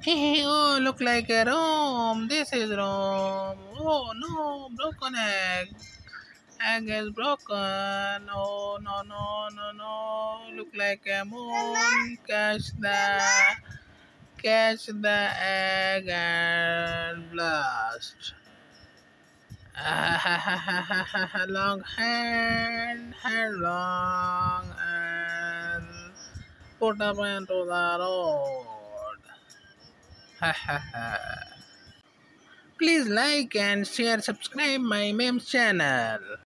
Hey, oh, look like a room. This is room. Oh no, broken egg. Egg is broken. Oh no, no, no, no. Look like a moon. Catch the egg and blast. Long hand long, and put up into the road. Please like and share, subscribe my memes channel.